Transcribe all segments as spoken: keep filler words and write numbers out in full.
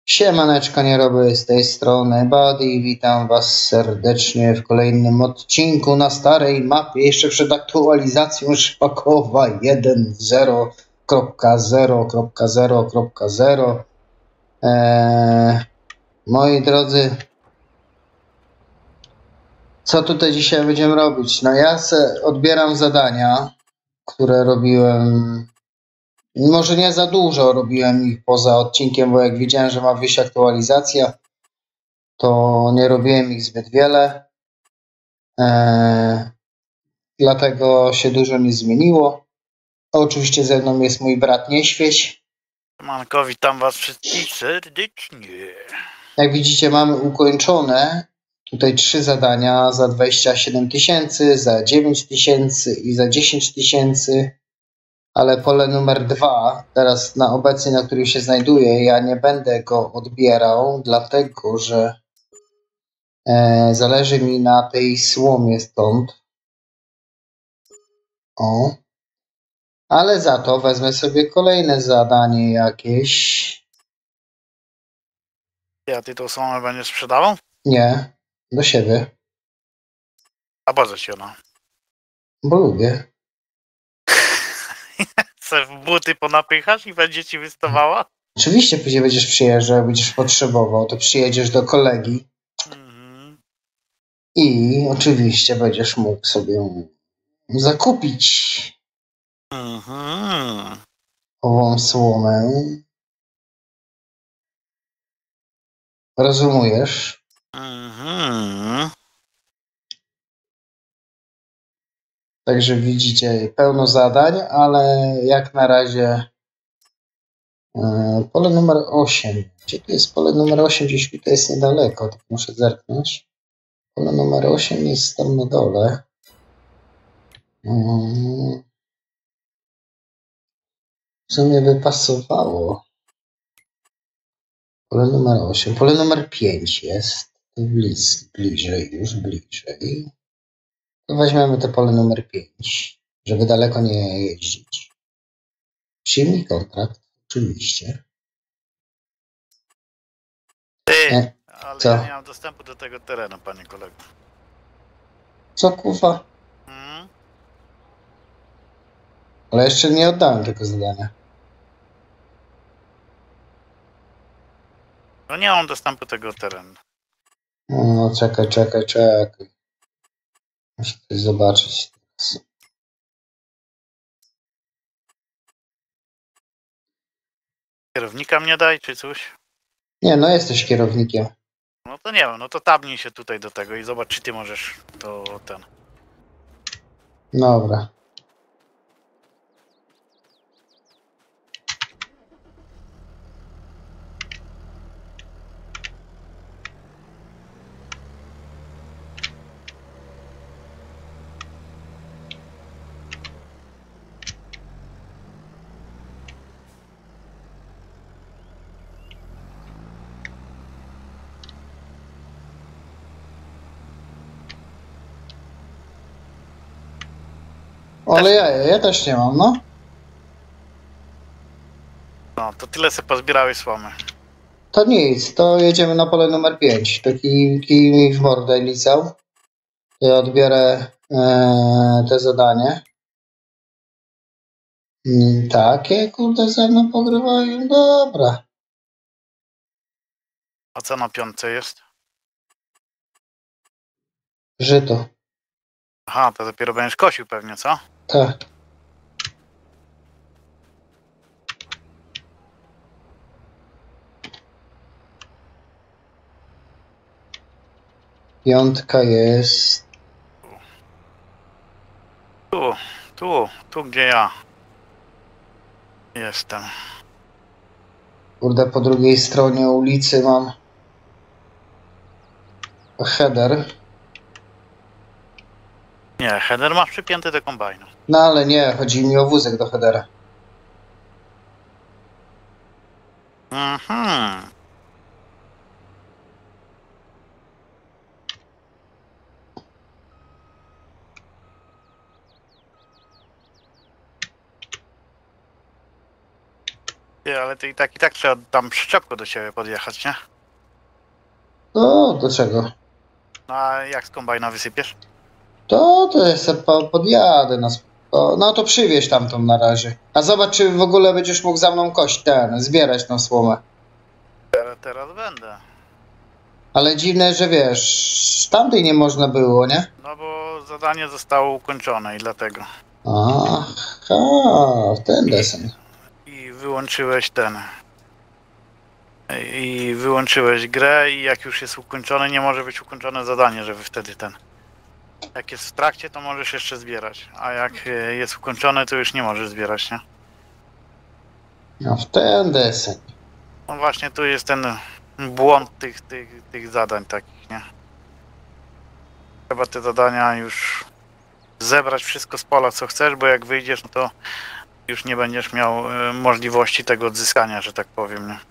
Siemaneczko, nie robię z tej strony Buddy. Witam was serdecznie w kolejnym odcinku na starej mapie, jeszcze przed aktualizacją Szpakowa jeden zero zero zero zero. Eee, moi drodzy, co tutaj dzisiaj będziemy robić? No ja se odbieram zadania, które robiłem. Może nie za dużo robiłem ich poza odcinkiem, bo jak widziałem, że ma wyjść aktualizacja, to nie robiłem ich zbyt wiele. Eee, dlatego się dużo nie zmieniło. Oczywiście ze mną jest mój brat Nieświeś. Manko, witam was wszystkich serdecznie. Jak widzicie, mamy ukończone tutaj trzy zadania za dwadzieścia siedem tysięcy, za dziewięć tysięcy i za dziesięć tysięcy. Ale pole numer dwa, teraz na obecnie, na którym się znajduję, ja nie będę go odbierał, dlatego że e, zależy mi na tej słomie stąd. O. Ale za to wezmę sobie kolejne zadanie jakieś. Ja ty tą słomę będziesz sprzedawał? Nie, do siebie, A po co ci ona? bo lubię. Se w buty ponapychasz i będzie ci wystawała? Oczywiście później będziesz przyjeżdżał, jak będziesz potrzebował, to przyjedziesz do kolegi Mhm. i oczywiście będziesz mógł sobie zakupić Mhm. ową słomę. Rozumiesz? Mhm. Także widzicie, pełno zadań, ale jak na razie e, pole numer osiem. Gdzie tu jest pole numer osiem? Gdzieś tutaj jest niedaleko, tak muszę zerknąć. Pole numer osiem jest tam na dole. Mm. W sumie by pasowało. Pole numer osiem. Pole numer pięć jest. Bliz, bliżej, już bliżej. To weźmiemy to pole numer pięć, żeby daleko nie jeździć. Przyjmij kontrakt, oczywiście. Ty, E, ale co? ja nie mam dostępu do tego terenu, panie kolego. Co kuwa? Hmm? Ale jeszcze nie oddałem tego zadania. No nie mam dostępu do tego terenu. No, czekaj, czekaj, czekaj. Muszę coś zobaczyć. Kierownika mnie daj, czy coś? Nie, no jesteś kierownikiem. No to nie wiem, no to tabnij się tutaj do tego i zobacz, czy ty możesz to ten. Dobra. Ale ja, ja też nie mam, no. No, to tyle se pozbierałeś słomy. To nic, to jedziemy na pole numer pięć. Taki kij mi w mordę lizał. Ja odbiorę e, te zadanie. Mm, takie, kurde, ze mną pogrywają. Dobra. A co na piątce jest? Żyto. Aha, to dopiero będziesz kosił pewnie, co? Tak. Piątka jest. Tu, tu, tu gdzie ja jestem. Kurde, po drugiej stronie ulicy mam header. Nie, header masz przypięty do kombajnu. No ale nie, chodzi mi o wózek do headera. Mhm. Ty, ale ty i tak i tak trzeba tam przyczepką do ciebie podjechać, nie? No, do czego? No a jak z kombajna wysypiesz? To, to ja sobie po- podjadę na spoko- No to przywieź tamtą na razie. A zobacz, czy w ogóle będziesz mógł za mną kość ten, zbierać tą słomę. Teraz, teraz będę. Ale dziwne, że wiesz, tamtej nie można było, nie? No bo zadanie zostało ukończone i dlatego. Aha, w ten desen. I wyłączyłeś ten. I wyłączyłeś grę i jak już jest ukończone, nie może być ukończone zadanie, żeby wtedy ten. Jak jest w trakcie, to możesz jeszcze zbierać, a jak e, jest ukończone, to już nie możesz zbierać, nie? No w ten desen. No właśnie tu jest ten błąd tych, tych, tych zadań takich, nie? Trzeba te zadania już zebrać wszystko z pola, co chcesz, bo jak wyjdziesz, no to już nie będziesz miał e, możliwości tego odzyskania, że tak powiem, nie?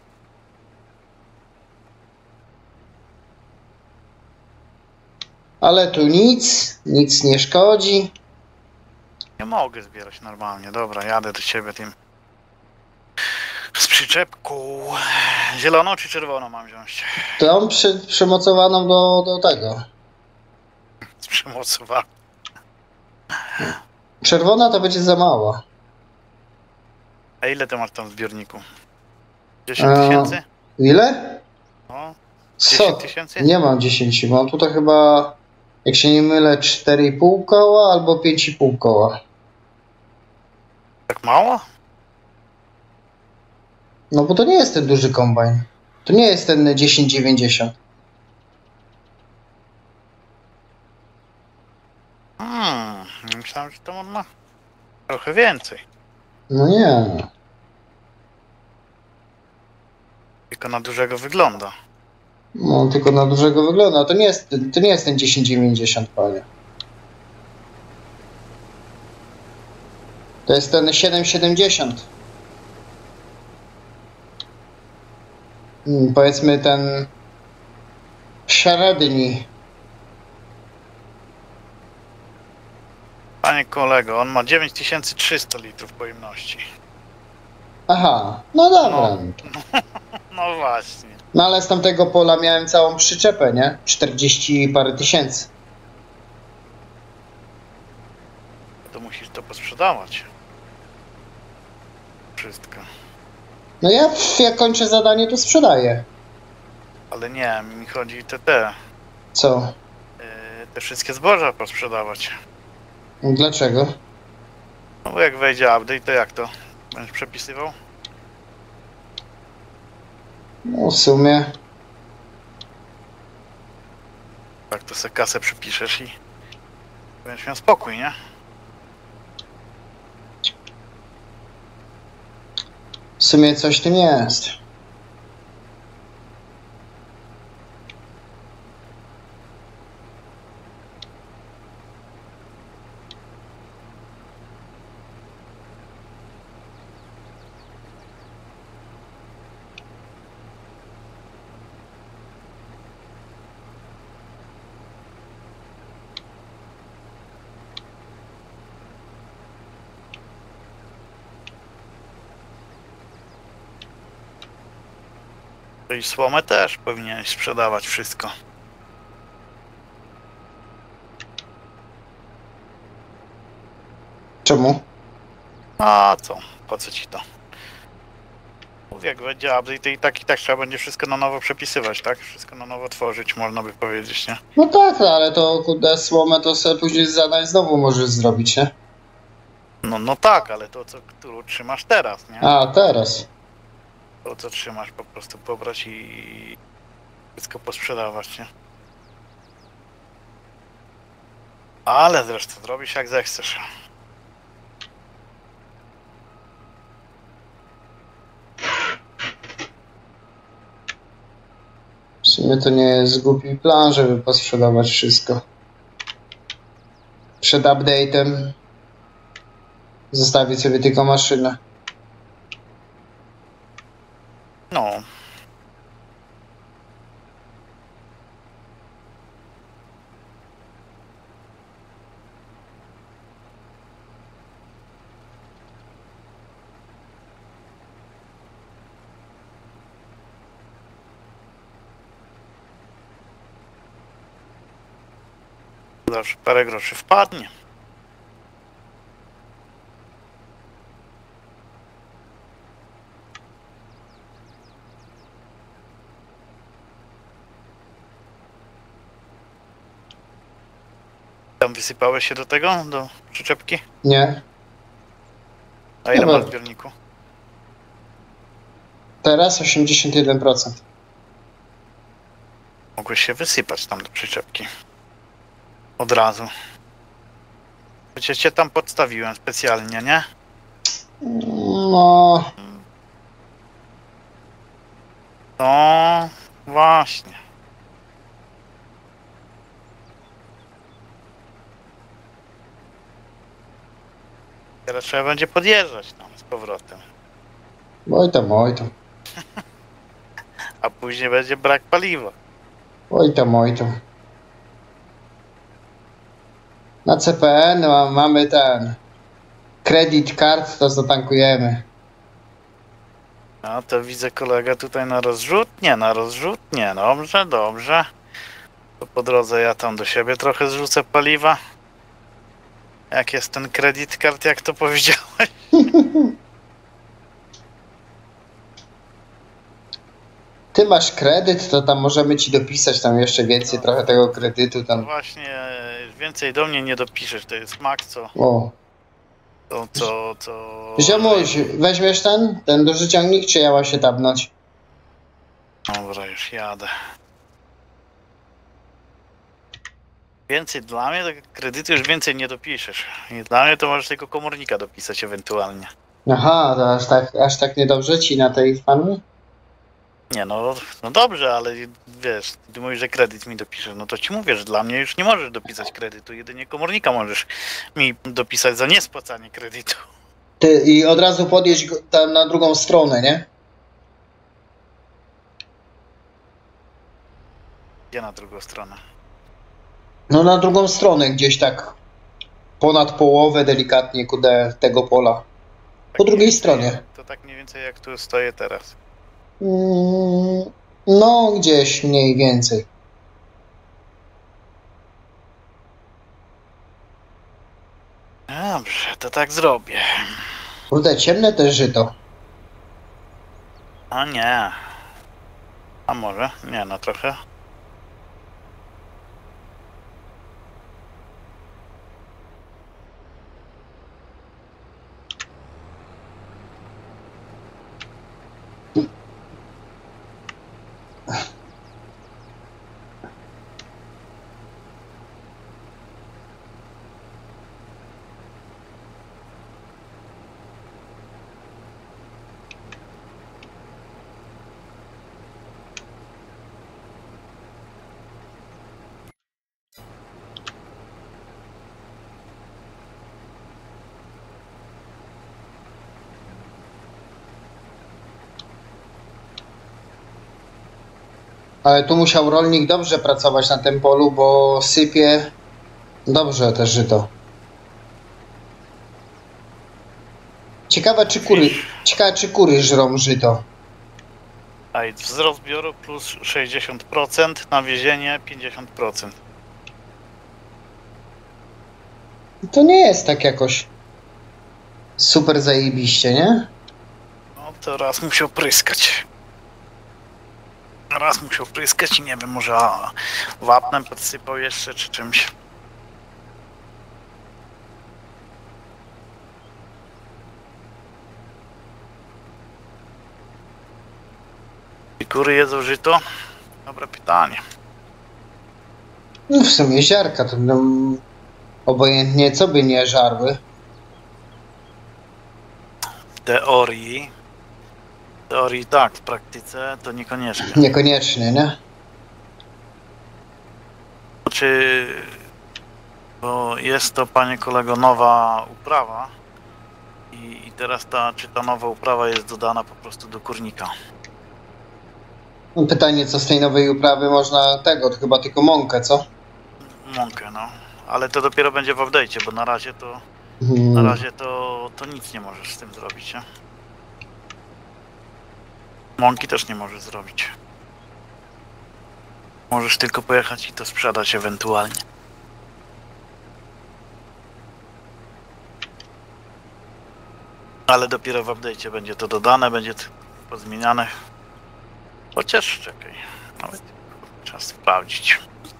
Ale tu nic, nic nie szkodzi. Nie mogę zbierać normalnie. Dobra, jadę do ciebie tym z przyczepką. Zieloną czy czerwoną mam wziąć? Tą przy, przymocowaną do, do tego. Z przymocowaną. Czerwona to będzie za mała. A ile ty masz tam w zbiorniku? dziesięć tysięcy? E, ile? No, Co? dziesięć tysięcy? Nie mam dziesięć. Mam tutaj chyba, jak się nie mylę, cztery i pół koła albo pięć i pół koła. Tak mało? No bo to nie jest ten duży kombajn. To nie jest ten dziesięć dziewięćdziesiąt. Hmm, myślałem, że to on ma trochę więcej. No nie. Tylko na dużego wygląda. No tylko na dużego wygląda. To nie jest, to nie jest ten dziesięć dziewięćdziesiąt, panie. To jest ten siedem siedemdziesiąt. Hmm, powiedzmy ten średni. Panie kolego, on ma dziewięć tysięcy trzysta litrów pojemności. Aha, no dobra. No. No właśnie. No ale z tamtego pola miałem całą przyczepę, nie? czterdzieści parę tysięcy. To musisz to posprzedawać. Wszystko. No ja jak kończę zadanie, to sprzedaję. Ale nie, mi chodzi te te. Co? Yy, te wszystkie zboża posprzedawać. Dlaczego? No bo jak wejdzie update, to jak to? Będziesz przepisywał? No w sumie. Tak to se kasę przypiszesz i będziesz miał spokój, nie? W sumie coś w tym jest. To i słomę też powinieneś sprzedawać wszystko. Czemu? A co? Po co ci to? Mówię, jak będzie update, to i tak i tak trzeba będzie wszystko na nowo przepisywać, tak? Wszystko na nowo tworzyć, można by powiedzieć, nie? No tak, no, ale to kurde słomę to sobie później z zadań znowu możesz zrobić, nie? No, no tak, ale to, co którą trzymasz teraz, nie? A, teraz. To, co trzymasz, po prostu pobrać i wszystko posprzedawać, nie? Ale zresztą zrobisz jak zechcesz. W sumie to nie jest głupi plan, żeby posprzedawać wszystko. Przed update'em zostawić sobie tylko maszynę. No. Zawsze parę groszy wpadnie. Tam wysypałeś się do tego, do przyczepki? Nie. A ile Nie, masz w bo- zbiorniku? Teraz osiemdziesiąt jeden procent. Mogłeś się wysypać tam do przyczepki. Od razu. Przecież cię tam podstawiłem specjalnie, nie? No, No właśnie. Teraz trzeba będzie podjeżdżać tam z powrotem. oj tam, oj tam. A później będzie brak paliwa. Oj tam, oj tam. Na C P N ma- mamy ten credit card, to zatankujemy. No to widzę kolega tutaj na rozrzutnie, na rozrzutnie. Dobrze, dobrze. To po drodze ja tam do siebie trochę zrzucę paliwa. Jak jest ten credit card, jak to powiedziałeś? Ty masz kredyt, to tam możemy ci dopisać tam jeszcze więcej, No. trochę tego kredytu No tam. właśnie, więcej do mnie nie dopiszesz, to jest mak, co, O. co, co, co... Ziomuś, weźmiesz ten, ten duży ciągnik, czy ja mam się tapnąć? Dobra, już jadę. Więcej dla mnie, tak kredytu już więcej nie dopiszesz. I dla mnie to możesz tylko komornika dopisać ewentualnie. Aha, to aż tak, aż tak niedobrze ci na tej farmie? Nie no, no dobrze, ale wiesz, ty mówisz, że kredyt mi dopiszesz, no to ci mówię, że dla mnie już nie możesz dopisać kredytu, jedynie komornika możesz mi dopisać za niespłacanie kredytu. Ty i od razu podjedź go tam na drugą stronę, nie? Gdzie na drugą stronę? No na drugą stronę, gdzieś tak ponad połowę delikatnie kudę tego pola. Tak Po drugiej mniej więcej- stronie. To tak mniej więcej jak tu stoję teraz. Mm, no gdzieś mniej więcej. Dobrze, to tak zrobię. Kurde, ciemne też żyto. A nie. A może? Nie, no trochę. Ale tu musiał rolnik dobrze pracować na tym polu, bo sypie dobrze też żyto. Ciekawe czy kury, ciekawe czy kury żrą żyto. A i wzrost zbioru plus sześćdziesiąt procent, nawiezienie pięćdziesiąt procent. To nie jest tak jakoś super zajebiście, nie? No to raz musiał pryskać. Raz musiał pryskać i nie wiem, może a, wapnem podsypał jeszcze czy czymś. I kury jedzą żyto? Dobre pytanie. No w sumie ziarka to no, obojętnie co by nie żarły. W teorii, w teorii tak, w praktyce to niekoniecznie. Niekoniecznie, nie? Czy, bo jest to, panie kolego, nowa uprawa i, i teraz ta, czy ta nowa uprawa jest dodana po prostu do kurnika? No pytanie co z tej nowej uprawy można tego, to chyba tylko mąkę, co? Mąkę, no. Ale to dopiero będzie w update'cie, bo na razie to Hmm. na razie to, to nic nie możesz z tym zrobić, nie? Mąki też nie możesz zrobić. Możesz tylko pojechać i to sprzedać ewentualnie. Ale dopiero w update'cie będzie to dodane, będzie to pozmieniane. Chociaż czekaj, nawet trzeba sprawdzić.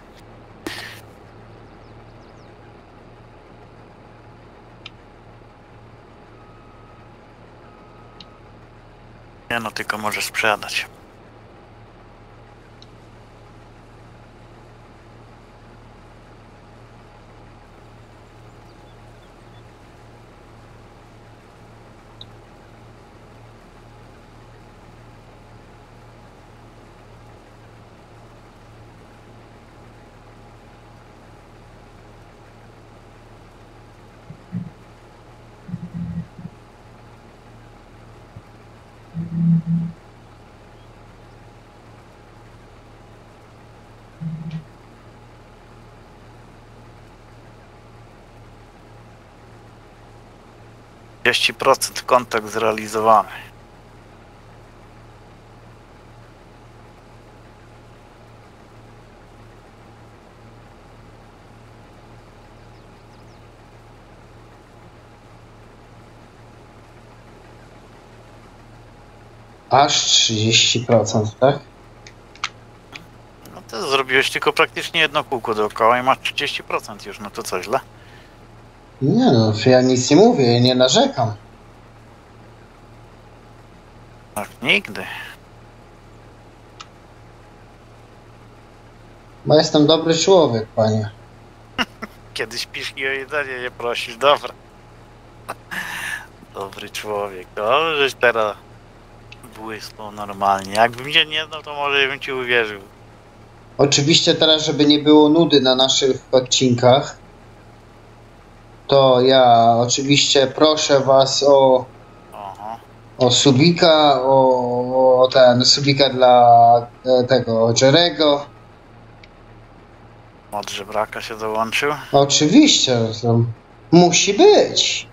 Nie no, tylko może sprzedać. trzydzieści procent kontakt zrealizowany. Aż trzydzieści procent, tak? No to zrobiłeś tylko praktycznie jedno kółko dookoła i masz trzydzieści procent już, no to co źle? Nie no, ja nic nie mówię, nie narzekam. Tak, nigdy. Bo jestem dobry człowiek, panie. Kiedy śpisz i o jedzenie nie prosisz, dobra. Dobry człowiek, dobrze, żeś teraz błysnął normalnie. Jakbym mnie nie znał, to może bym ci uwierzył. Oczywiście teraz, żeby nie było nudy na naszych odcinkach, to ja oczywiście proszę was o, Aha. o subika, o, o ten subika dla e, tego Jerego. Od żebraka się dołączył. Oczywiście, to musi być.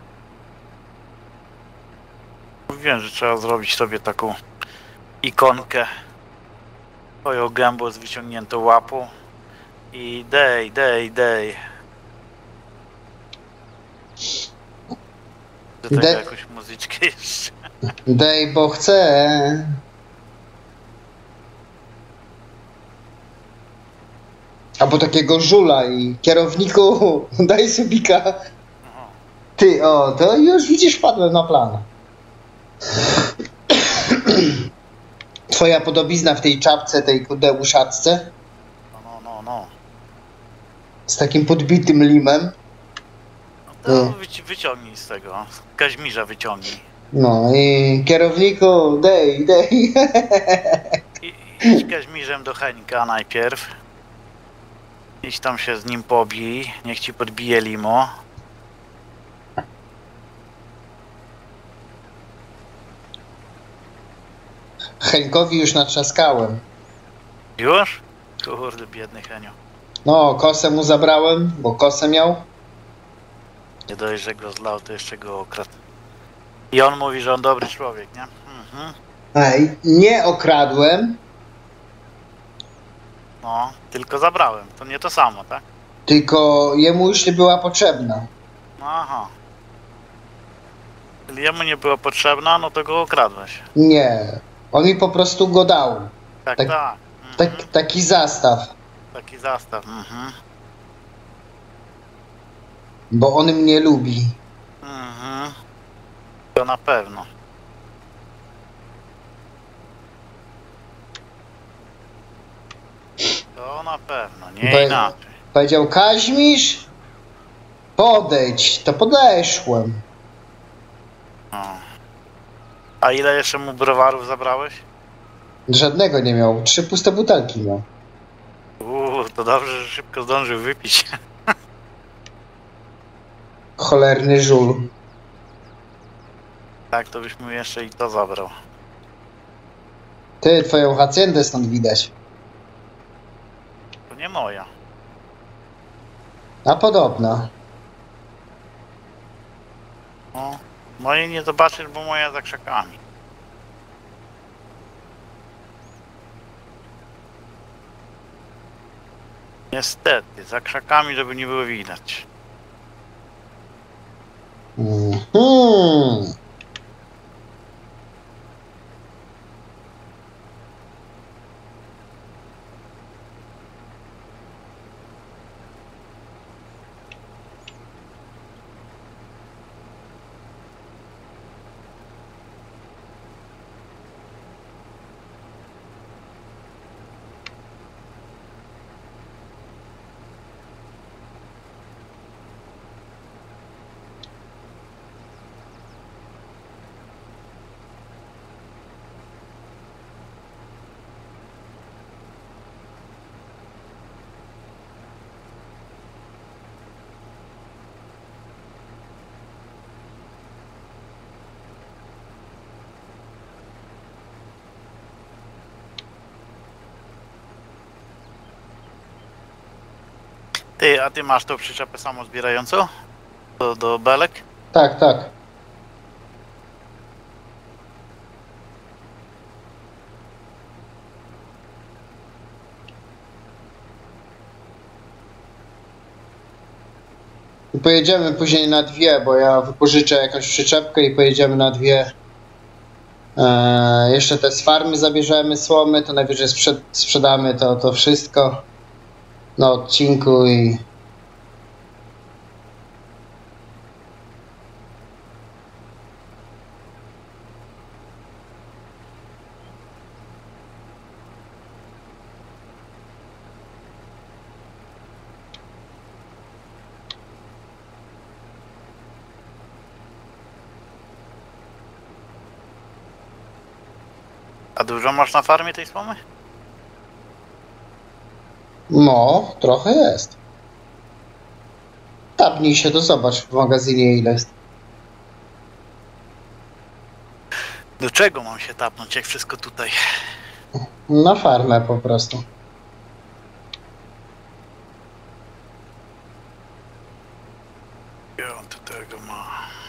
Wiem, że trzeba zrobić sobie taką ikonkę twoją gębą z wyciągniętą łapą i dej, dej, dej. Do tego De- jakąś muzyczkę jeszcze. Dej, bo chcę. Albo takiego żula i kierowniku daj subika. Aha. Ty, o, to już widzisz, wpadłem na plan. Twoja podobizna w tej czapce, tej kudełuszacce No, no, no, no. z takim podbitym limem. No to wyci- wyciągnij z tego. Z Kaźmirza wyciągnij. No i kierowniku, dej, dej. I, idź Kaźmirzem do Heńka najpierw. Idź tam się z nim pobij. Niech ci podbije limo. Henkowi już natrzaskałem. Już? Kurde, biedny Henio. No, kosę mu zabrałem, bo kosę miał. Nie dość, że go zlał, to jeszcze go okradł. I on mówi, że on dobry człowiek, nie? Mhm. Ej, nie okradłem, No, tylko zabrałem. To nie to samo, tak? tylko jemu już nie była potrzebna. Aha. Czyli jemu nie była potrzebna, no to go okradłeś. Nie, on mi po prostu go dał. Tak, Tak- tak. Tak, Mhm. taki zastaw, Taki zastaw. Mhm. bo on mnie lubi. Mhm. To na pewno. To na pewno, nie Be- inaczej. Powiedział, Kaźmisz, podejdź, to podeszłem. No. A ile jeszcze mu browarów zabrałeś? Żadnego nie miał, trzy puste butelki miał. Uuu, to dobrze, że szybko zdążył wypić. Cholerny żul. Tak, to byś mu jeszcze i to zabrał. Ty, twoją haciendę stąd widać. To nie moja. A podobna. No, mojej nie zobaczysz, bo moja za krzakami. Niestety, za krzakami, żeby nie było widać. Mhm. Ty, a ty masz tą przyczepę samozbierającą? Do, do belek? Tak, tak. I pojedziemy później na dwie, bo ja wypożyczę jakąś przyczepkę i pojedziemy na dwie. Eee, jeszcze te z farmy zabierzemy słomy, to najwyżej sprzed sprzedamy to, to wszystko na odcinku i... A dużo masz na farmie tej słomy? No, trochę jest. Tapnij się, to zobacz w magazynie ile jest. Do czego mam się tapnąć, jak wszystko tutaj? Na farmę po prostu. Ja on tu tego ma.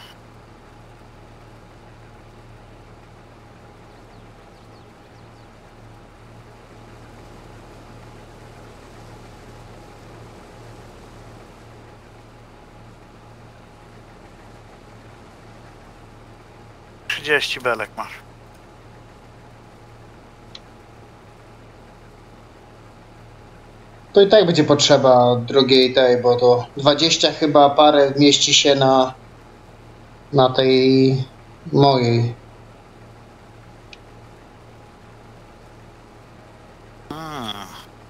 trzydzieści belek masz. To i tak będzie potrzeba drugiej tej, bo to dwadzieścia chyba parę mieści się na na tej mojej. Hmm.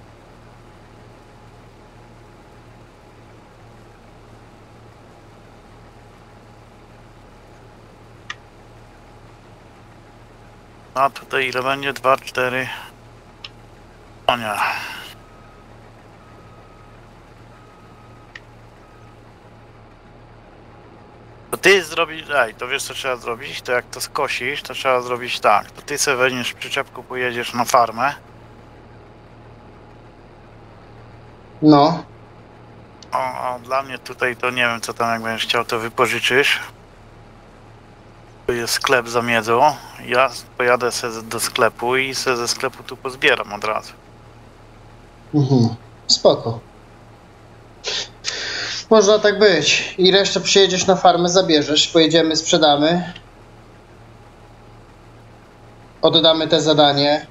A tutaj ile będzie? dwa, cztery. O nie. To ty zrobisz, ej, to wiesz co trzeba zrobić? To jak to skosisz, to trzeba zrobić tak. To ty sobie weźmiesz przyczepku, pojedziesz na farmę. No. O, a dla mnie tutaj to nie wiem co tam, jak będziesz chciał, to wypożyczysz. Tu jest sklep za miedzą. Ja pojadę sobie do sklepu i sobie ze sklepu tu pozbieram od razu. Mhm. Spoko. Można tak być. I resztę przyjedziesz na farmę, zabierzesz, pojedziemy, sprzedamy. Oddamy te zadanie.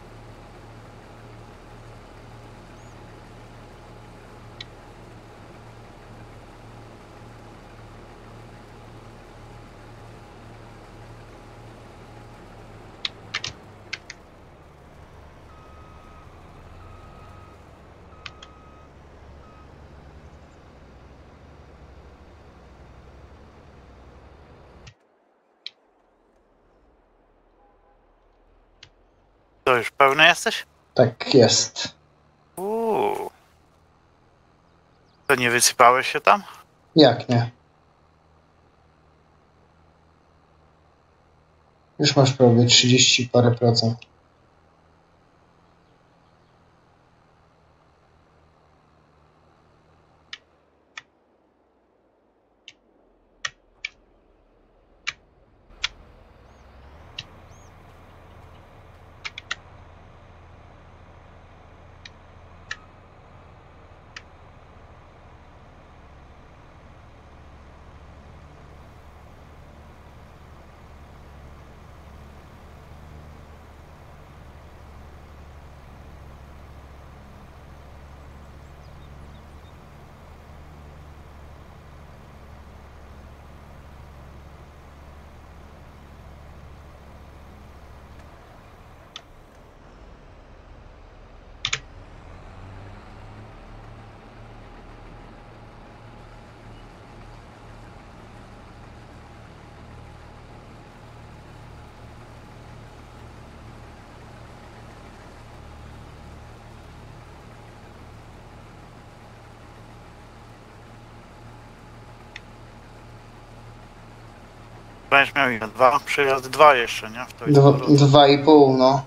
To już pełny jesteś? Tak jest. Uuu. To nie wysypałeś się tam? Jak nie? Już masz prawie trzydzieści parę procent. Będziesz miał ile? Dwa? Przejazd dwa jeszcze, nie? W to i Dwa, powrotu. dwa i pół, no.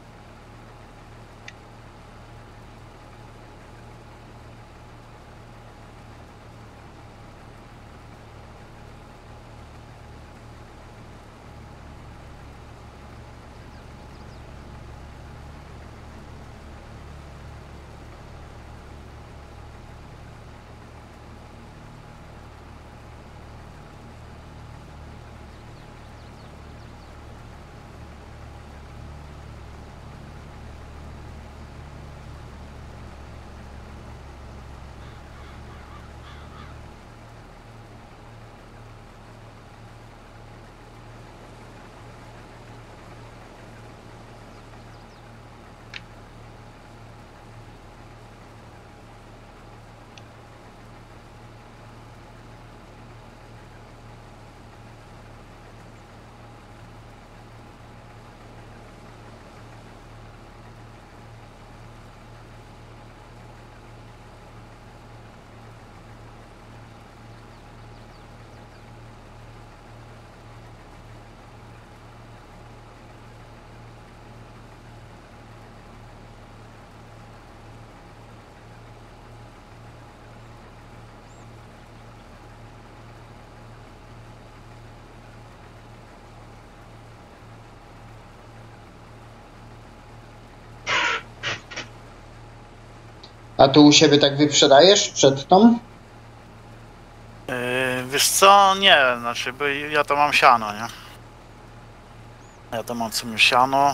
A tu u siebie tak wyprzedajesz przed tą? Yy, wiesz co? Nie, znaczy, bo ja to mam siano, nie? Ja to mam sobie siano.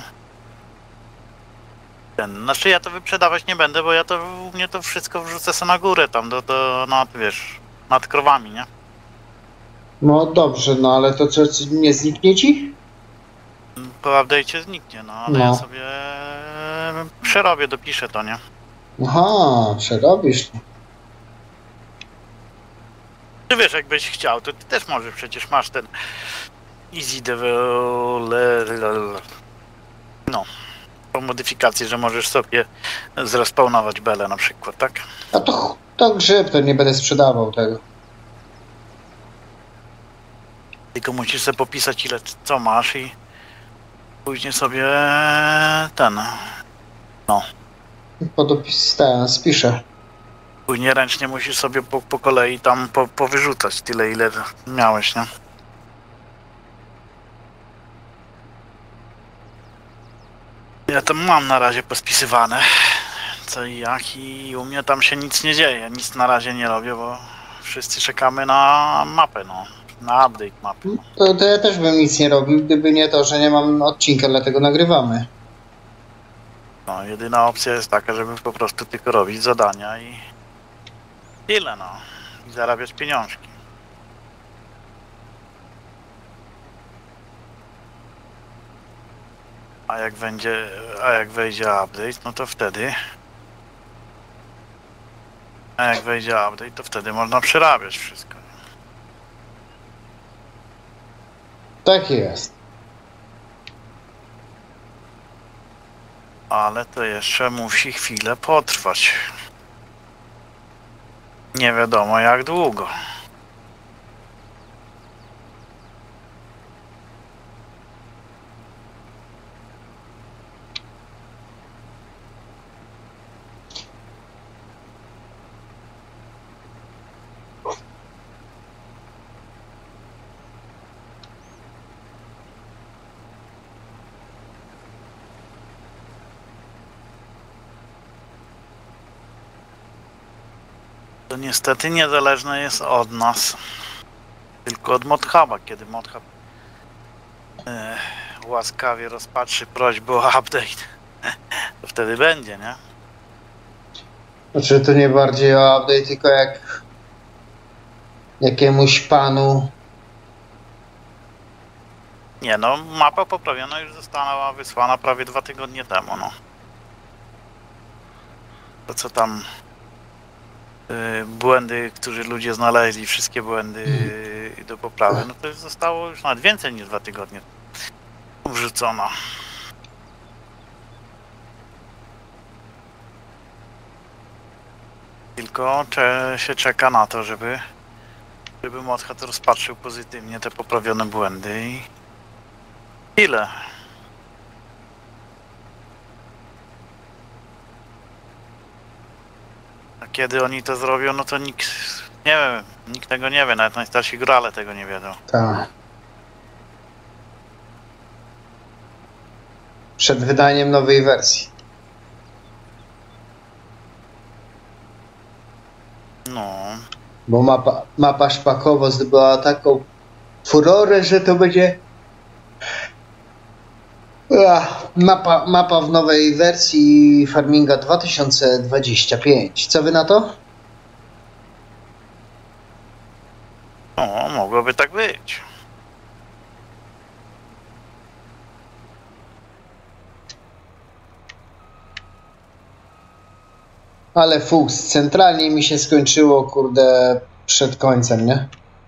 Ten, znaczy ja to wyprzedawać nie będę, bo ja to u mnie to wszystko wrzucę sobie na górę tam, do, do nad, wiesz, nad krowami, nie? No dobrze, no ale to co, co nie zniknie ci? Po update'cie zniknie, no ale No. ja sobie przerobię, dopiszę to, nie? Aha, przerobisz to. Ty wiesz, jakbyś chciał, to ty też możesz, przecież masz ten easy developer, no, tą modyfikację, że możesz sobie zrespawnować belę na przykład, tak? A to, to grzyb, to nie będę sprzedawał tego. Tylko musisz sobie popisać ile, co masz i później sobie ten, no, Podopis, ten, spiszę. później ręcznie musisz sobie po, po kolei tam po, powyrzucać tyle, ile miałeś, nie? Ja tam mam na razie pospisywane co i jak i u mnie tam się nic nie dzieje, nic na razie nie robię, bo wszyscy czekamy na mapę, no, na update mapy. No. To, to ja też bym nic nie robił, gdyby nie to, że nie mam odcinka, dlatego nagrywamy. No, jedyna opcja jest taka, żeby po prostu tylko robić zadania i tyle, no, i zarabiać pieniążki. A jak będzie, a jak wejdzie update, no to wtedy a jak wejdzie update, to wtedy można przerabiać wszystko. Tak jest. Ale to jeszcze musi chwilę potrwać. Nie wiadomo jak długo. To niestety niezależne jest od nas, tylko od ModHuba. Kiedy ModHub e, łaskawie rozpatrzy prośbę o update, to wtedy będzie, nie? Znaczy to nie bardziej o update, tylko jak jakiemuś panu. Nie no, mapa poprawiona już została wysłana prawie dwa tygodnie temu, no. To co tam y, błędy, które ludzie znaleźli, wszystkie błędy y, do poprawy, no to już zostało już nawet więcej niż dwa tygodnie wrzucono. Tylko cze, się czeka na to, żeby żeby ModHub rozpatrzył pozytywnie te poprawione błędy i tyle. A kiedy oni to zrobią, no to nikt nie wiem, nikt tego nie wie, nawet najstarsi grale tego nie wiedzą. Tak. Przed wydaniem nowej wersji. No. Bo mapa, mapa szpakowo zdobyła taką furorę, że to będzie Ach, mapa, mapa w nowej wersji Farminga dwa tysiące dwadzieścia pięć. Co wy na to? No, mogłoby tak być. Ale fuks, centralnie mi się skończyło, kurde, przed końcem, nie?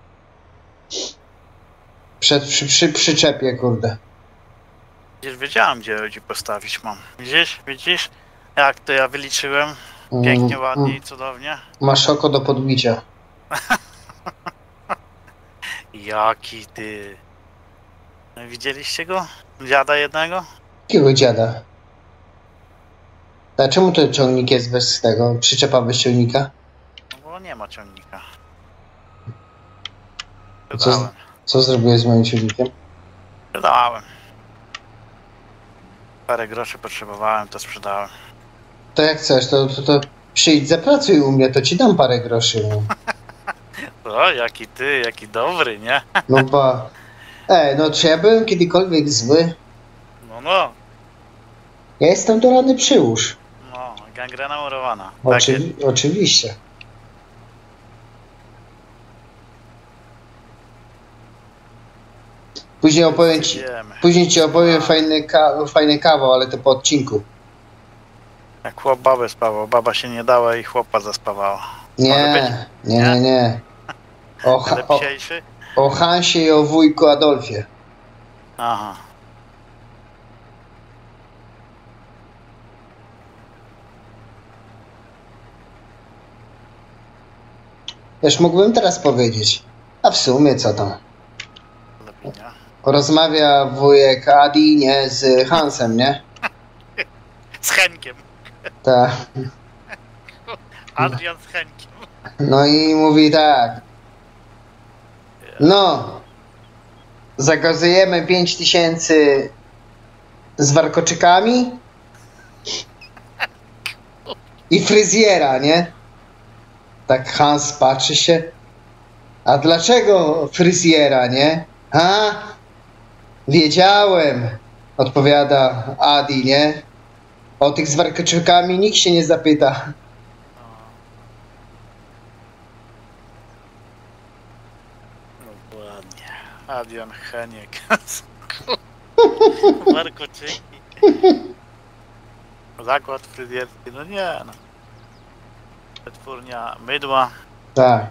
Przed, przy, przy przyczepie, kurde. Widzisz, wiedziałem, gdzie ci postawić mam. Widzisz, widzisz? Jak to ja wyliczyłem? Pięknie, ładnie i cudownie. Masz oko do podbicia. Jaki ty. Widzieliście go? Dziada jednego? Jakiego dziada? A czemu ten ciągnik jest bez tego? Przyczepa bez ciągnika? No bo nie ma ciągnika. Co, Sprzedałem. co zrobiłeś z moim ciągnikiem? Sprzedałem. Parę groszy potrzebowałem, to sprzedałem. To jak chcesz, to, to, to Przyjdź, zapracuj u mnie, to ci dam parę groszy. O, jaki ty, jaki dobry, nie? No ba. Ej, no czy ja byłem kiedykolwiek zły? No, no, Ja jestem do rany przyłóż. no, gangrena murowana. Oczywi oczywiście. Później opowiem ci, Wiemy. później ci opowiem fajny, ka fajny kawał, ale to po odcinku. Jak chłop babę spawał, baba się nie dała i chłopa zaspawała. Może Nie, nie, nie, nie. O, ha o, Lepsiejszy? o Hansie i o wujku Adolfie. Aha. Też mógłbym teraz powiedzieć. A w sumie co tam? Lepiej nie. Rozmawia wujek Adi, nie, z Hansem, nie? Z Henkiem. Tak. Adrian z Henkiem. No i mówi tak. No. Zagazujemy pięć tysięcy z warkoczykami i fryzjera, nie? Tak Hans patrzy się. A dlaczego fryzjera, nie? A? Wiedziałem, odpowiada Adi, nie? O tych z warkoczykami nikt się nie zapyta. No ładnie. Adrian Heniek. Warkoczyki. Zakład fryzjerski, no nie no. Przetwórnia mydła. Tak.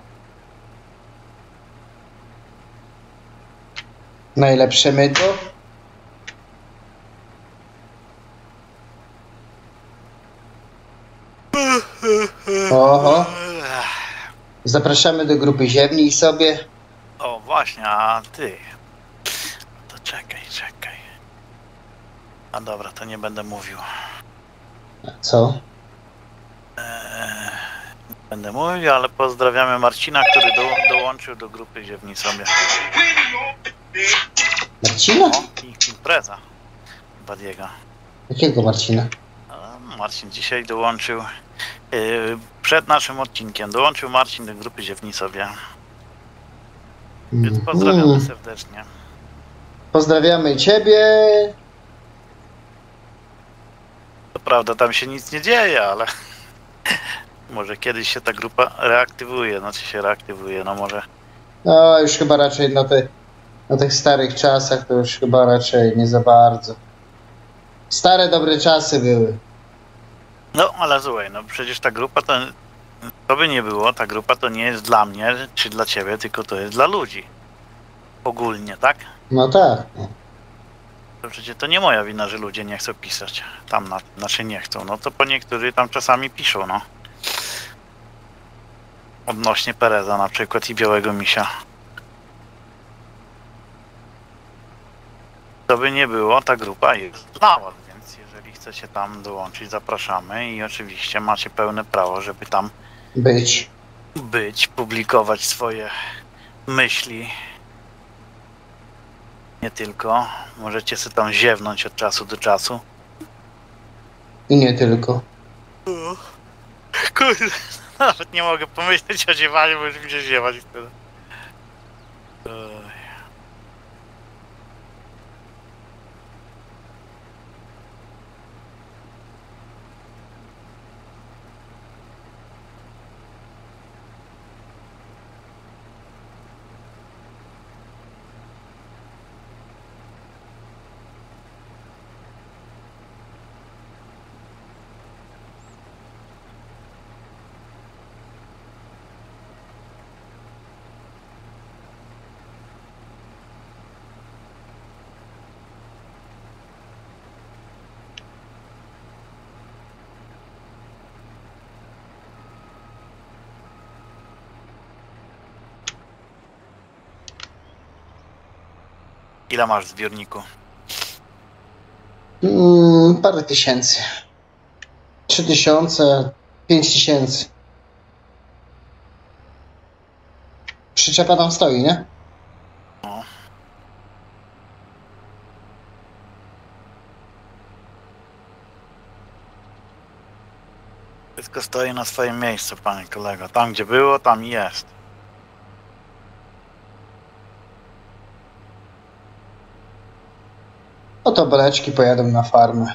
Najlepsze mydło? Oho. Zapraszamy do grupy Ziemnij sobie. O właśnie, a ty. To czekaj, czekaj. A dobra, to nie będę mówił. Co? Eee, nie będę mówił, ale pozdrawiamy Marcina, który do, dołączył do grupy Ziemnij sobie. Marcina? O, i impreza Badiego. Jakiego Marcina? A Marcin dzisiaj dołączył yy, przed naszym odcinkiem. Dołączył Marcin do grupy Ziemnij sobie. Więc pozdrawiamy Mm. serdecznie. Pozdrawiamy ciebie. To prawda, tam się nic nie dzieje, ale może kiedyś się ta grupa reaktywuje. Znaczy się reaktywuje, no może. No już chyba raczej na, te, na tych starych czasach to już chyba raczej nie za bardzo. Stare dobre czasy były. No ale słuchaj, no przecież ta grupa to, to by nie było, ta grupa to nie jest dla mnie czy dla ciebie, tylko to jest dla ludzi. Ogólnie, tak? No tak. To przecież to nie moja wina, że ludzie nie chcą pisać. Tam na, znaczy nie chcą, no to po niektórzy tam czasami piszą, no. Odnośnie Pereza na przykład i Białego Misia. To by nie było, ta grupa jest dla was, więc jeżeli chcecie tam dołączyć, zapraszamy i oczywiście macie pełne prawo, żeby tam Być. być, publikować swoje myśli. Nie tylko. Możecie sobie tam ziewnąć od czasu do czasu. I nie tylko. Kurde, nawet nie mogę pomyśleć o ziewaniu, bo już mi się ziewać wtedy. Oj. Ile masz w zbiorniku? Mm, parę tysięcy. Trzy tysiące, pięć tysięcy. Przyczepa tam stoi, nie? No. Wszystko stoi na swoim miejscu, panie kolego. Tam gdzie było, tam i jest. No to beleczki pojadą na farmę.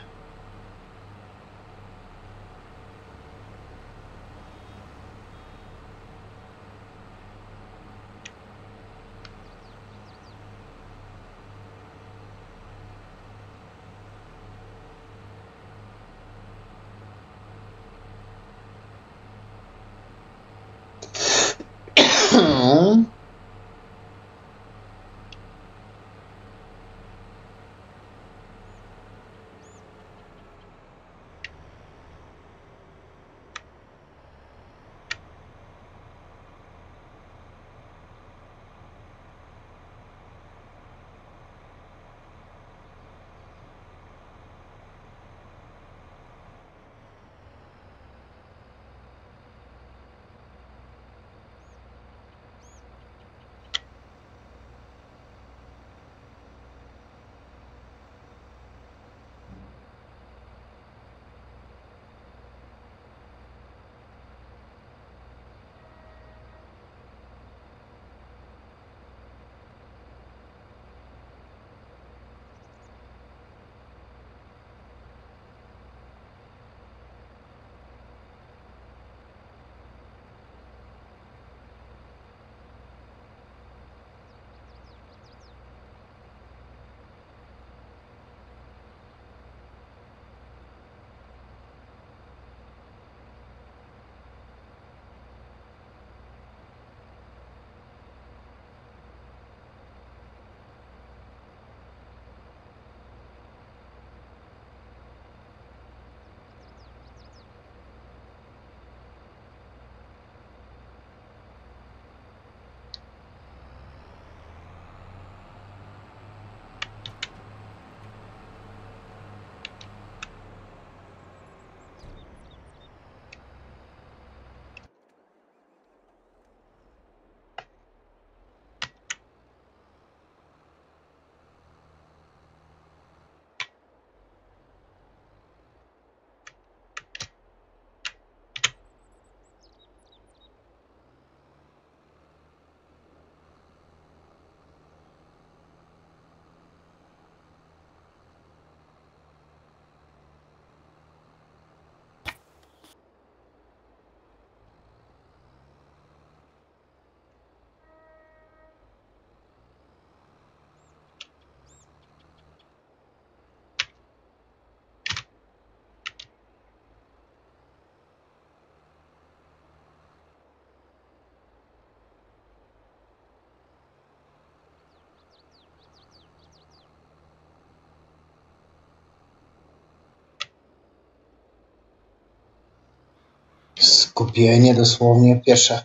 Skupienie dosłownie piesze.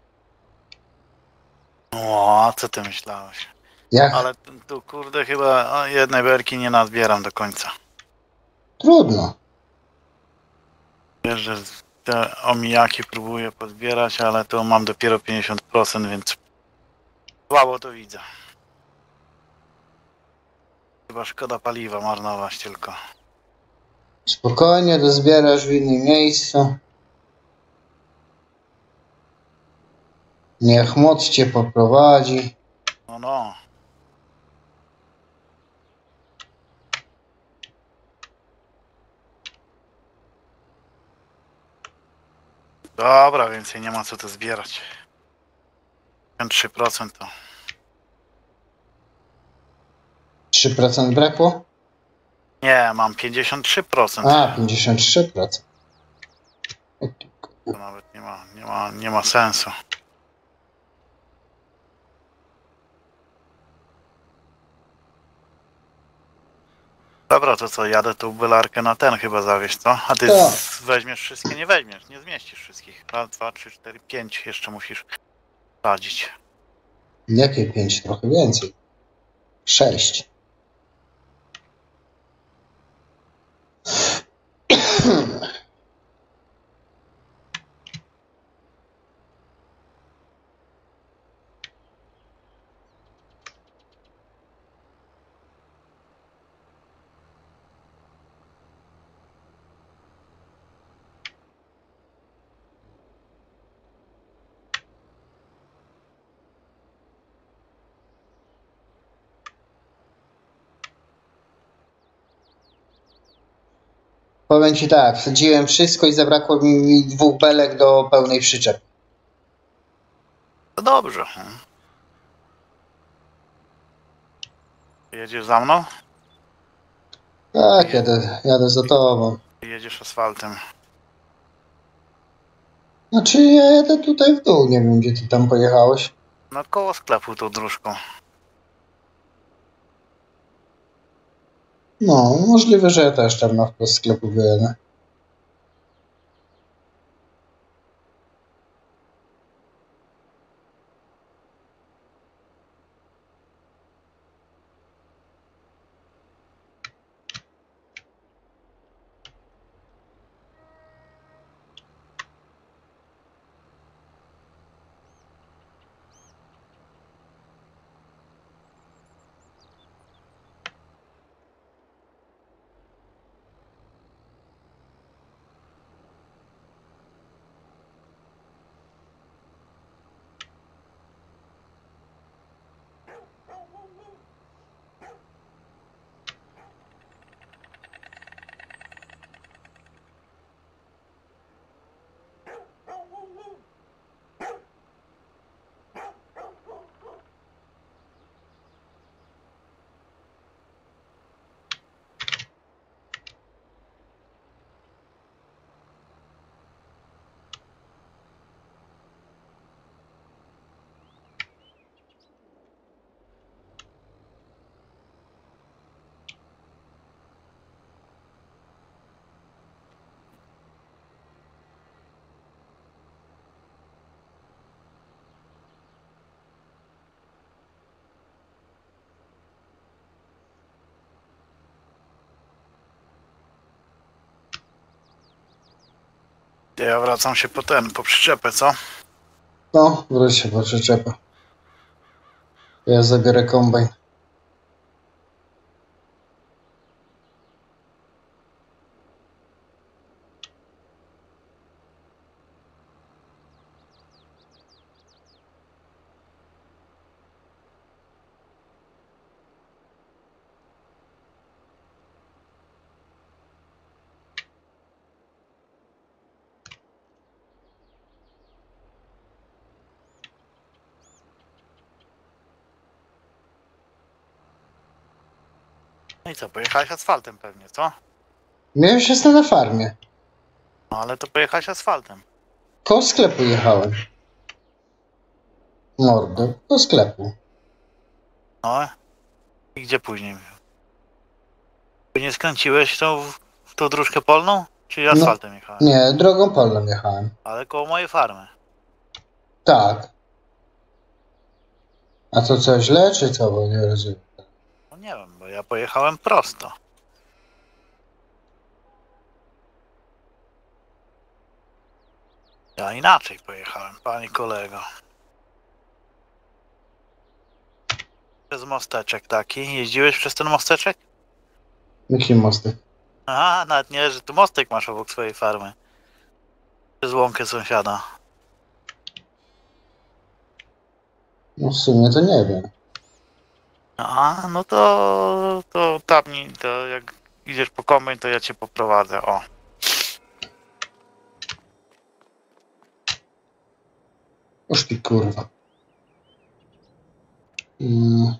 O, a co ty myślałeś? Jak? Ale tu, tu kurde chyba jednej berki nie nazbieram do końca. Trudno. Wiesz, że te omijaki próbuję pozbierać, ale tu mam dopiero pięćdziesiąt procent, więc słabo to widzę. Chyba szkoda paliwa marnować tylko. Spokojnie dozbierasz w innym miejscu. Niech moc cię poprowadzi. No no. Dobra, więcej nie ma co tu zbierać. trzy procent to. trzy procent brakło? Nie, mam pięćdziesiąt trzy procent. A, pięćdziesiąt trzy procent. To nawet nie ma, nie ma, nie ma sensu. Dobra, to co, jadę tą bylarkę na ten chyba zawieźć, co? A ty Tak. z, weźmiesz wszystkie? Nie weźmiesz, nie zmieścisz wszystkich. Raz, dwa, trzy, cztery, pięć jeszcze musisz sadzić. Jakie pięć? Trochę więcej. Sześć. Powiem ci tak, wsadziłem wszystko i zabrakło mi dwóch belek do pełnej przyczepy. To dobrze. Jedziesz za mną? Tak, jadę, jadę za tobą. Jedziesz asfaltem. Znaczy ja jadę tutaj w dół, nie wiem gdzie ty tam pojechałeś. No koło sklepu tą dróżką. No, możliwe, że ja też tam na wprost sklepu wyjadę. Ja wracam się po ten, po przyczepę, co? No, wróć się po przyczepę. Ja zabiorę kombajn. No i co, pojechałeś asfaltem pewnie, co? Miałem się stać na farmie. No ale to pojechałeś asfaltem. Koło sklepu jechałem. Mordę, do sklepu. No i gdzie później? Nie skręciłeś tą, w tą dróżkę polną? Czy asfaltem jechałem? Nie, drogą polną jechałem. Ale koło mojej farmy. Tak. A to co, źle czy co? Bo nie rozumiem. No nie wiem, bo ja pojechałem prosto. Ja inaczej pojechałem, panie kolego. Przez mosteczek taki. Jeździłeś przez ten mosteczek? Jaki mostek? Aha, nawet nie, że tu mostek masz obok swojej farmy. Przez łąkę sąsiada. No w sumie to nie wiem. A, no to, to tam, to jak idziesz po kombajn, to ja cię poprowadzę, o. Oż ty kurwa. Mm.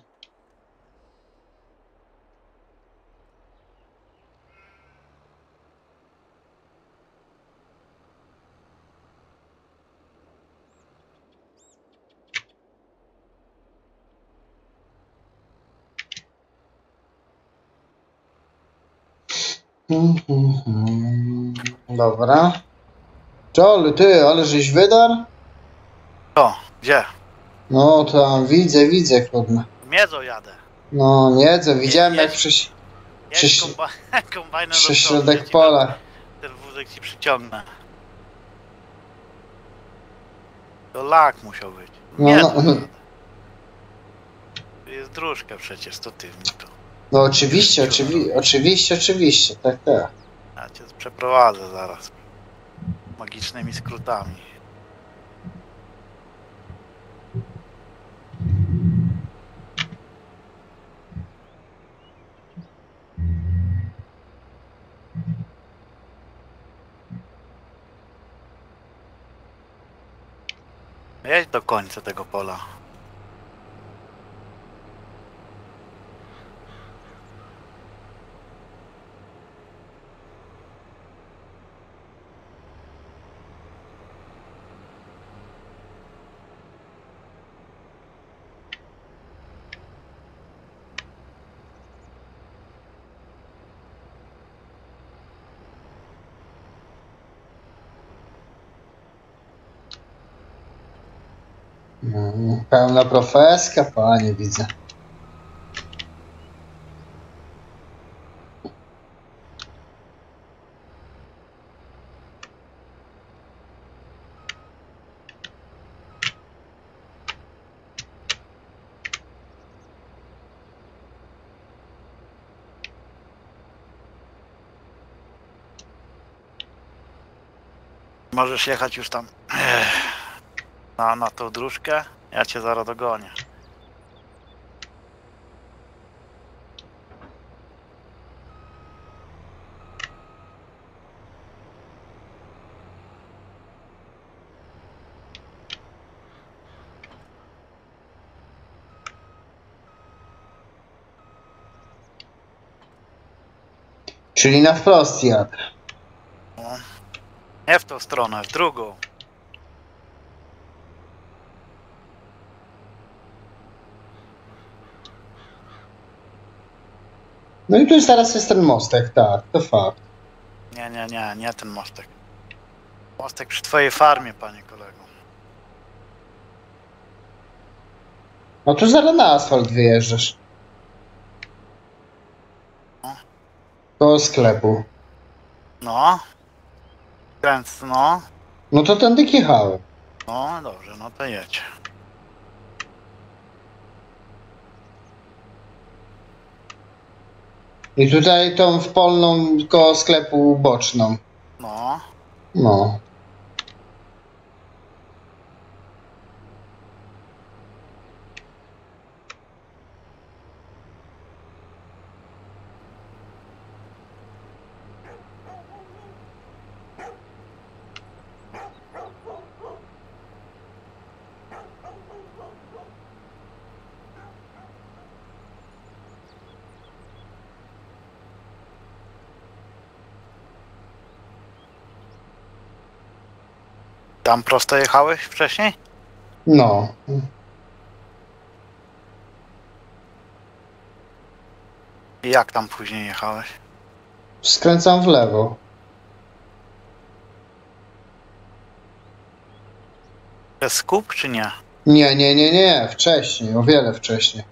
Mm, mm, mm. Dobra. Czole, ty, ale żeś wydarł? O, gdzie? No tam widzę, widzę, kurwa. Miedzo jadę. No miedzę, widziałem jedź, jak przyś... Jedź Przyś... komba kombajnem do Przy przodu, środek ja ci pola. Ten, ten wózek ci przyciągnę. To lak musiał być. No, Miedzo no. jadę. To jest dróżka przecież, to ty mi to. No oczywiście, oczywi oczywiście, oczywiście, tak, tak. Ja cię przeprowadzę zaraz. Magicznymi skrótami. Jedź do końca tego pola. No, pełna profeska, panie, widzę. Możesz jechać już tam na, na tą dróżkę. Ja cię zaraz dogonię. Czyli na wprost jadę. No. Nie w tą stronę, w drugą. No i tu już teraz jest ten mostek, tak, to fakt. Nie, nie, nie, nie ten mostek. Mostek przy twojej farmie, panie kolego. No tu zaraz na asfalt wyjeżdżasz. No. Koło sklepu. No. Kręc, no. No to tędy jechałem. No dobrze, no to jedź. I tutaj tą w polną koło sklepu boczną. No. No. Tam prosto jechałeś wcześniej? No. I jak tam później jechałeś? Skręcam w lewo. Przez skup czy nie? Nie, nie, nie, nie. Wcześniej, o wiele wcześniej.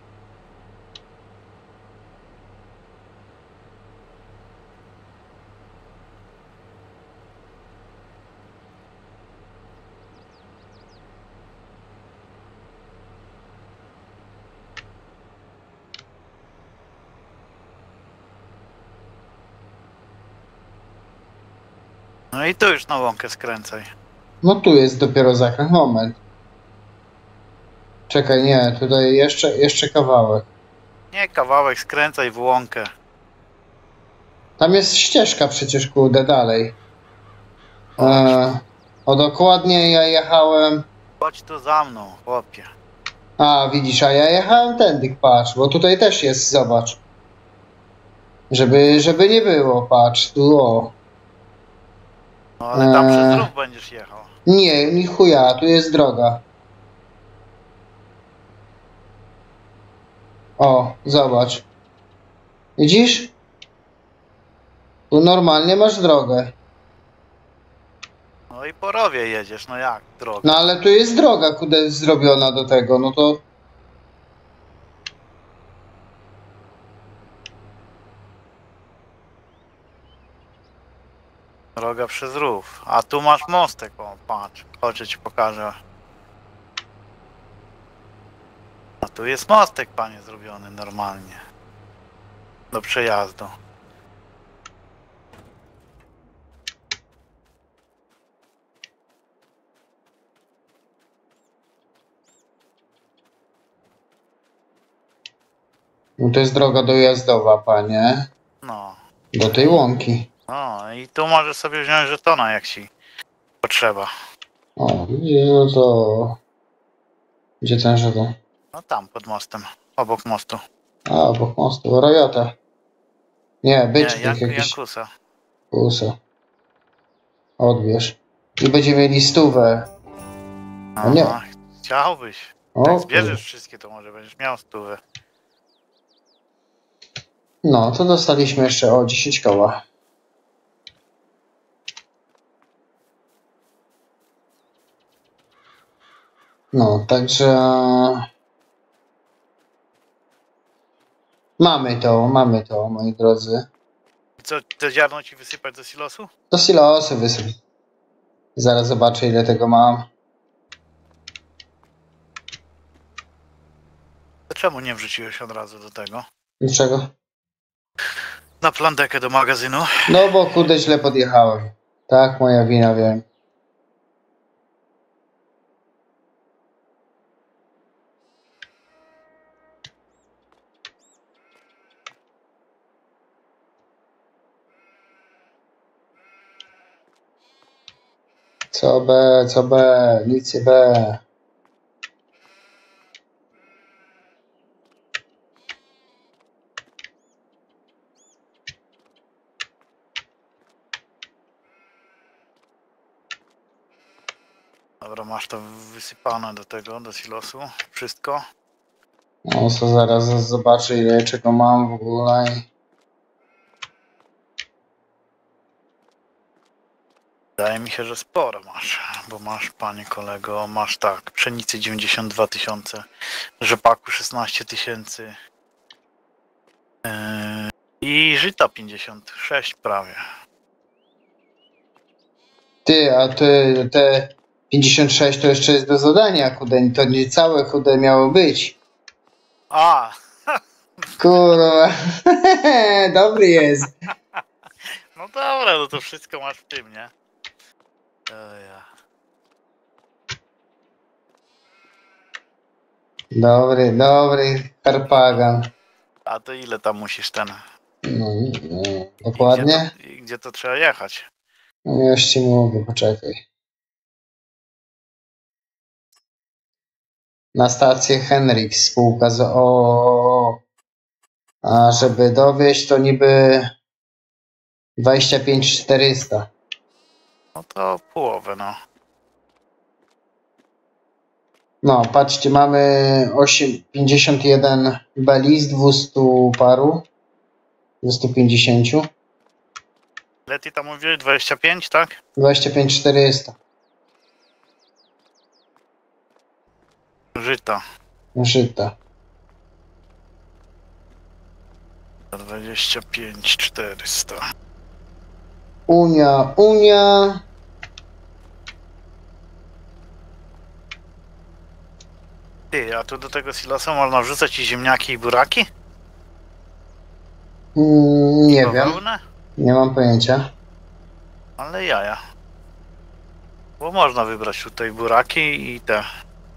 No i tu już na łąkę skręcaj. No tu jest dopiero zakręt. Moment. Czekaj, nie. Tutaj jeszcze, jeszcze kawałek. Nie kawałek, skręcaj w łąkę. Tam jest ścieżka przecież, kurde, dalej. Chodź, E, o dokładnie ja jechałem... chodź tu za mną, chłopie. A, widzisz, a ja jechałem tędy, patrz, bo tutaj też jest, zobacz. Żeby, żeby nie było, patrz, tu o. No ale tam Eee. przez rów będziesz jechał. Nie, ni chuja, tu jest droga. O, zobacz. Widzisz? Tu normalnie masz drogę. No i po rowie jedziesz, no jak droga? No ale tu jest droga, kudę zrobiona do tego, no to... Droga przez rów. A tu masz mostek, o patrz, chodź ci pokażę. A tu jest mostek, panie, zrobiony normalnie. Do przejazdu. No to jest droga dojazdowa, panie. No. Do tej łąki. No i tu możesz sobie wziąć żetona, jak ci potrzeba. O, gdzie no to... Gdzie ten żeton? No tam, pod mostem. Obok mostu. A, obok mostu. Rojota. Nie, Nie, byczków Jank jakiś. Jankusa. Kusa. Odbierz. I będziemy mieli stówę. O nie. Aha, chciałbyś. Jak O zbierzesz kur... wszystkie, to może będziesz miał stówę. No, to dostaliśmy jeszcze o dziesięć koła. No, także... Mamy to, mamy to, moi drodzy. I co, te ziarno ci wysypać do silosu? Do silosu wysyp. Zaraz zobaczę, ile tego mam. To czemu nie wrzuciłeś od razu do tego? Dlaczego? Na plandekę do magazynu. No bo kurde źle podjechałem. Tak, moja wina, wiem. Co B, co B, nic nie B. Dobra, masz to wysypane do tego, do silosu. Wszystko. No to zaraz zobaczę, ile czego mam w ogóle. Wydaje mi się, że sporo masz, bo masz, panie kolego, masz tak, pszenicy dziewięćdziesiąt dwa tysiące, rzepaku szesnaście tysięcy yy, i żyta pięćdziesiąt sześć prawie. Ty, a ty, te pięćdziesiąt sześć to jeszcze jest do zadania, chude, to nie całe chude miało być. A! Kurwa, dobry jest. No dobra, no to wszystko masz w tym, nie? O ja. Dobry, dobry harpagan. A to ile tam musisz ten? No, no, I dokładnie. gdzie to, i gdzie to trzeba jechać? No już ci mówię, poczekaj. Na stację Henrik, spółka z o, o, o. A żeby dowieść to niby dwadzieścia pięć czterysta. No to połowę, no. No, patrzcie, mamy osiem, pięćdziesiąt jeden beli z dwieście paru. dwieście pięćdziesiąt. Ile ty tam mówiłeś? dwadzieścia pięć, tak? dwadzieścia pięć czterysta. Żyta. Żyta. dwadzieścia pięć czterysta. Unia, Unia. Ty, a tu do tego silosu można wrzucać i ziemniaki i buraki? Mm, nie wiem. Bawełnę? Nie mam pojęcia. Ale jaja. Bo można wybrać tutaj buraki i te.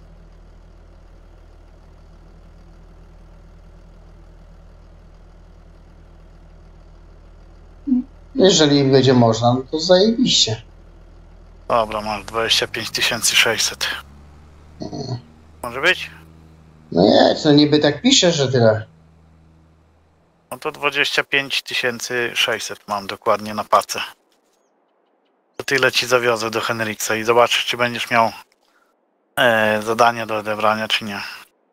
Jeżeli będzie można, no to zajebiście. Dobra, masz dwadzieścia pięć tysięcy sześćset. Mm. Może być? No nie, to niby tak pisze, że tyle. No to dwadzieścia pięć tysięcy sześćset mam dokładnie na pace. To tyle ci zawiozę do Henriksa i zobaczysz, czy będziesz miał e, zadanie do odebrania, czy nie.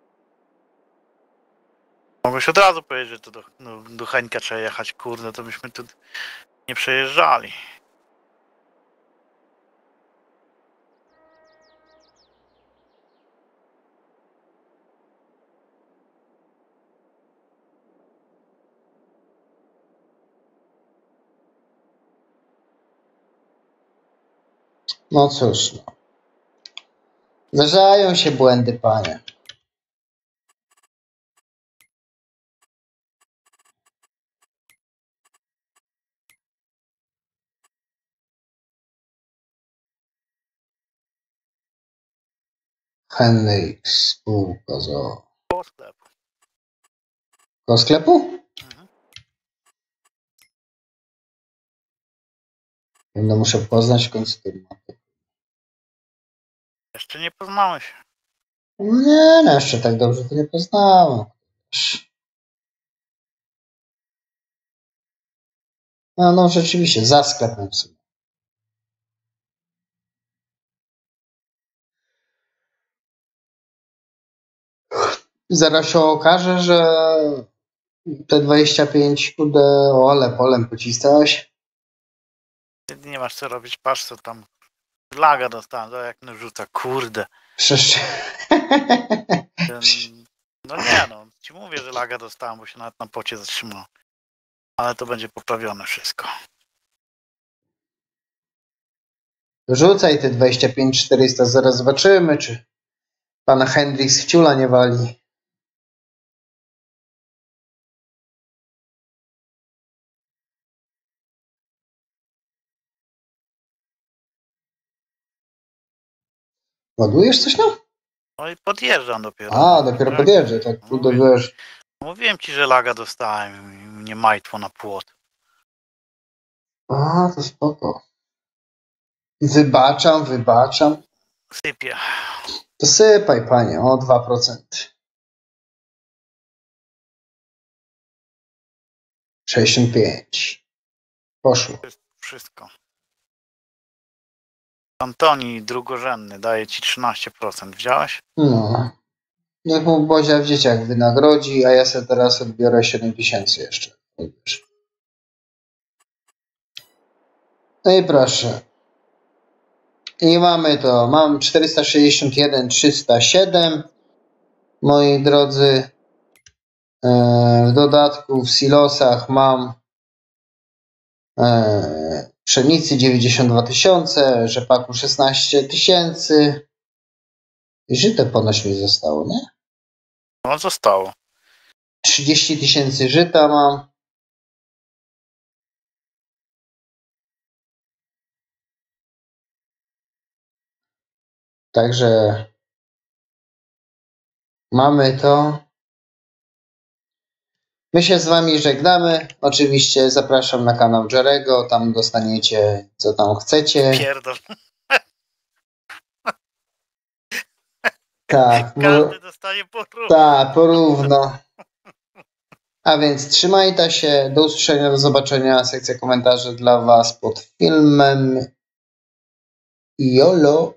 Mogłeś od razu powiedzieć, że to do, do, do Henka trzeba jechać, kurde, to byśmy tu nie przejeżdżali. No cóż, no. Zdarzają się błędy, panie. Henryk, spółka z o. Po sklepu. Do sklepu? Mhm. Będę muszę poznać w końcu tę mapę. Jeszcze nie poznałeś. Nie, no jeszcze tak dobrze to nie poznałem. No, no rzeczywiście, za sklepem sobie. Zaraz się okaże, że te dwadzieścia pięć kudę ole polem pocisnąłeś. Ty nie masz co robić, patrz co tam. Laga dostałem, to jak narzuca, kurde. Przecież... Ten... No nie no, ci mówię, że laga dostałem, bo się nawet na pocie zatrzymał. Ale to będzie poprawione wszystko. Rzucaj te dwadzieścia pięć czterysta, zaraz zobaczymy, czy pana Hendrix w ciula nie wali. Ładujesz coś tam? No i podjeżdżam dopiero. A, dopiero Tak. podjeżdżę, tak kurde, wiesz. Mówiłem ci, że laga dostałem i mnie majtło na płot. A, to spoko. Wybaczam, wybaczam. Sypie. To sypaj, panie, o dwa procent. sześćdziesiąt pięć. Poszło. Wszystko. Antoni drugorzędny daje ci trzynaście procent. Wziąłeś? No. Niech mu Bozia w dzieciach wynagrodzi, a ja sobie teraz odbiorę siedem tysięcy jeszcze. No i proszę. I mamy to. Mam czterysta sześćdziesiąt jeden trzysta siedem. Moi drodzy. W dodatku w silosach mam pszenicy dziewięćdziesiąt dwa tysiące, rzepaku szesnaście tysięcy. I żyte ponoć mi zostało, nie? No zostało. trzydzieści tysięcy żyta mam. Także mamy to. My się z wami żegnamy. Oczywiście zapraszam na kanał Jerego. Tam dostaniecie co tam chcecie. Pierdol. Tak. Każdy dostanie porówno. Tak, porówno. A więc trzymajcie się. Do usłyszenia, do zobaczenia. Sekcja komentarzy dla was pod filmem. Jolo.